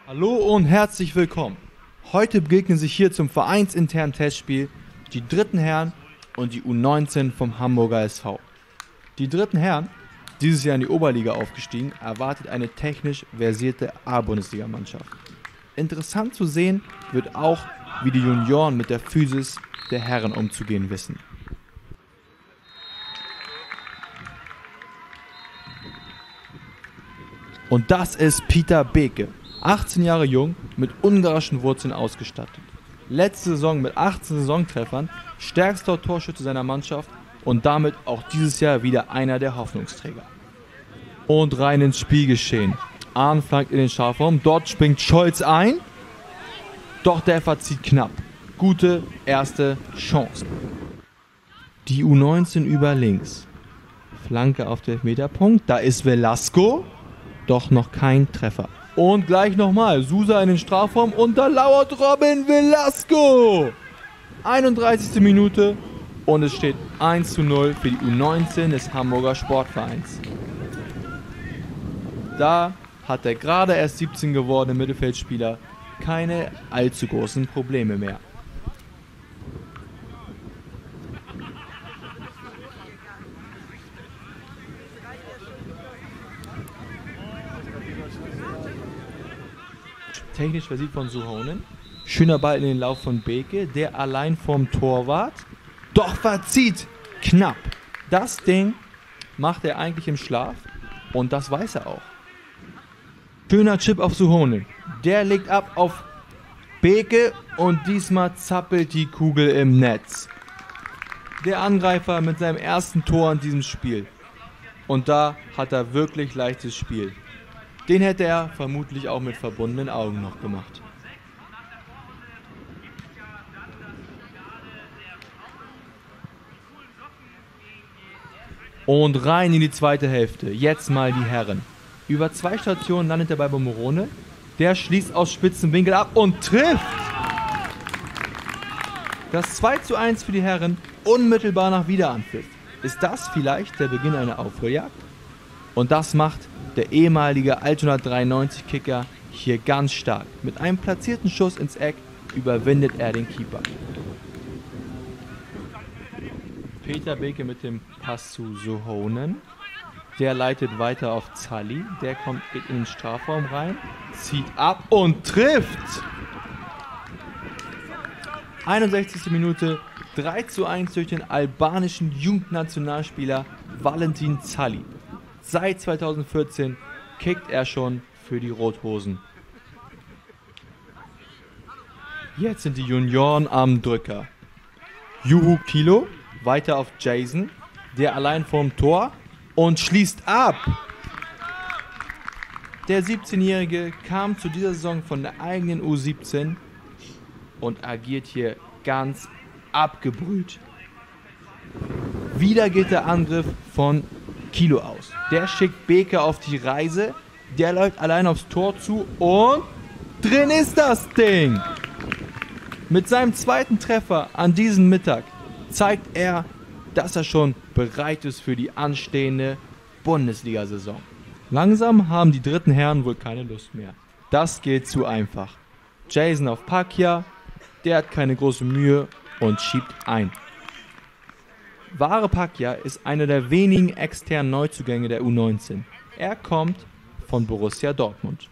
Hallo und herzlich willkommen. Heute begegnen sich hier zum vereinsinternen Testspiel die dritten Herren und die U19 vom Hamburger SV. Die dritten Herren, dieses Jahr in die Oberliga aufgestiegen, erwartet eine technisch versierte A-Bundesliga-Mannschaft. Interessant zu sehen wird auch, wie die Junioren mit der Physis der Herren umzugehen wissen. Und das ist Peter Beke, 18 Jahre jung, mit ungarischen Wurzeln ausgestattet. Letzte Saison mit 18 Saisontreffern, stärkster Torschütze seiner Mannschaft und damit auch dieses Jahr wieder einer der Hoffnungsträger. Und rein ins Spielgeschehen. Ahn flankt in den Strafraum, dort springt Scholz ein, doch der verzieht knapp. Gute erste Chance. Die U19 über links. Flanke auf den Elfmeterpunkt, da ist Velasco, doch noch kein Treffer. Und gleich nochmal, Sousa in den Strafraum und da lauert Robin Velasco. 31. Minute und es steht 1:0 für die U19 des Hamburger Sportvereins. Da hat der gerade erst 17 gewordene Mittelfeldspieler keine allzu großen Probleme mehr. Technisch versiert von Suhonen. Schöner Ball in den Lauf von Beke, der allein vorm Torwart. Doch verzieht knapp. Das Ding macht er eigentlich im Schlaf und das weiß er auch. Schöner Chip auf Suhonen. Der legt ab auf Beke und diesmal zappelt die Kugel im Netz. Der Angreifer mit seinem ersten Tor in diesem Spiel. Und da hat er wirklich leichtes Spiel. Den hätte er vermutlich auch mit verbundenen Augen noch gemacht. Und rein in die zweite Hälfte. Jetzt mal die Herren. Über 2 Stationen landet er bei Morone. Der schließt aus spitzen Winkel ab und trifft. Das 2:1 für die Herren unmittelbar nach Wiederanpfiff. Ist das vielleicht der Beginn einer Aufholjagd? Und das macht der ehemalige Altona 93-Kicker hier ganz stark. Mit einem platzierten Schuss ins Eck überwindet er den Keeper. Peter Beke mit dem Pass zu Suhonen. Der leitet weiter auf Zalli. Der geht in den Strafraum rein, zieht ab und trifft. 61. Minute, 3:1 durch den albanischen Jugendnationalspieler Valentin Zalli. Seit 2014 kickt er schon für die Rothosen. Jetzt sind die Junioren am Drücker. Juhu Kilo, weiter auf Jason, der allein vorm Tor und schließt ab. Der 17-Jährige kam zu dieser Saison von der eigenen U17 und agiert hier ganz abgebrüht. Wieder geht der Angriff von Kilo aus. Der schickt Beke auf die Reise. Der läuft allein aufs Tor zu und drin ist das Ding. Mit seinem zweiten Treffer an diesem Mittag zeigt er, dass er schon bereit ist für die anstehende Bundesliga-Saison. Langsam haben die dritten Herren wohl keine Lust mehr. Das geht zu einfach. Jason auf Pakia, der hat keine große Mühe und schiebt ein. Wahre Pakia ist einer der wenigen externen Neuzugänge der U19. Er kommt von Borussia Dortmund.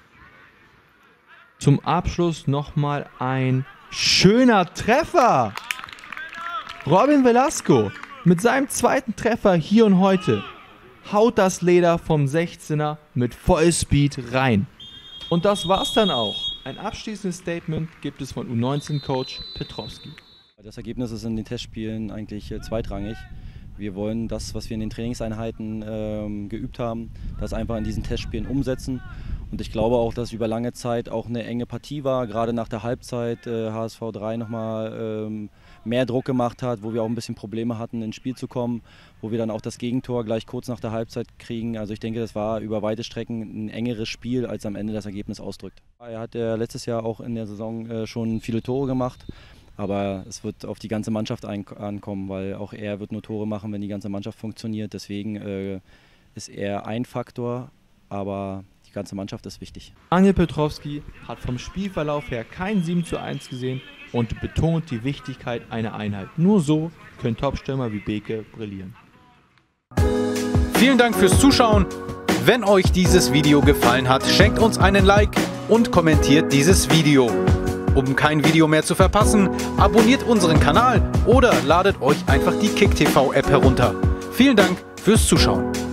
Zum Abschluss nochmal ein schöner Treffer. Robin Velasco mit seinem zweiten Treffer hier und heute haut das Leder vom 16er mit Vollspeed rein. Und das war's dann auch. Ein abschließendes Statement gibt es von U19-Coach Petrowski. Das Ergebnis ist in den Testspielen eigentlich zweitrangig. Wir wollen das, was wir in den Trainingseinheiten geübt haben, das einfach in diesen Testspielen umsetzen. Und ich glaube auch, dass es über lange Zeit auch eine enge Partie war, gerade nach der Halbzeit HSV 3 nochmal mehr Druck gemacht hat, wo wir auch ein bisschen Probleme hatten, ins Spiel zu kommen, wo wir dann auch das Gegentor gleich kurz nach der Halbzeit kriegen. Also ich denke, das war über weite Strecken ein engeres Spiel, als am Ende das Ergebnis ausdrückt. Er hat letztes Jahr auch in der Saison schon viele Tore gemacht. Aber es wird auf die ganze Mannschaft ankommen, weil auch er wird nur Tore machen, wenn die ganze Mannschaft funktioniert. Deswegen ist er ein Faktor, aber die ganze Mannschaft ist wichtig. Aniel Piotrowski hat vom Spielverlauf her kein 7:1 gesehen und betont die Wichtigkeit einer Einheit. Nur so können Topstürmer wie Beke brillieren. Vielen Dank fürs Zuschauen. Wenn euch dieses Video gefallen hat, schenkt uns einen Like und kommentiert dieses Video. Um kein Video mehr zu verpassen, abonniert unseren Kanal oder ladet euch einfach die KickTV App herunter. Vielen Dank fürs Zuschauen.